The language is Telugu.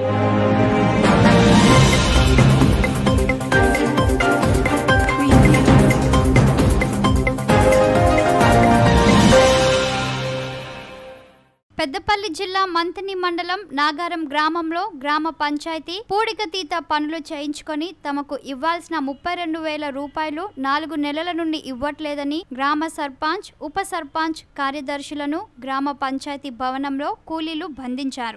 పెద్దపల్లి జిల్లా మంతిని మండలం నాగారం గ్రామంలో గ్రామ పంచాయతీ పూడికతీత పనులు చేయించుకొని తమకు ఇవ్వాల్సిన 32,000 రూపాయలు 4 నెలల నుండి ఇవ్వట్లేదని గ్రామ సర్పంచ్ ఉప సర్పంచ్ కార్యదర్శులను గ్రామ పంచాయతీ భవనంలో కూలీలు బంధించారు.